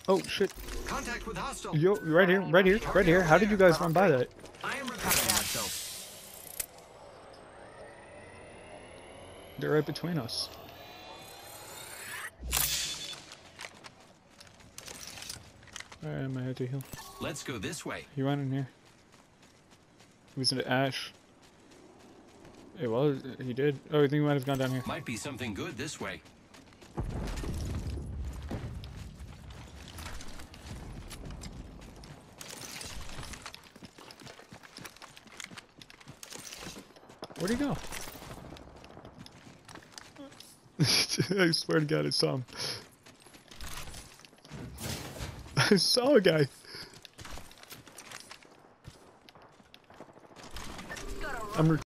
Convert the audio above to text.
Oh shit. Contact with hostile. Yo, right here, right here, right here. How did you guys run by that? I am repairing myself. They're right between us. Alright, I might have to heal. Let's go this way. He ran in here. He was in the ash. It was. He did. Oh, I think he might have gone down here. Might be something good this way. Where'd he go? I swear to God, I saw him. I saw a guy. I'm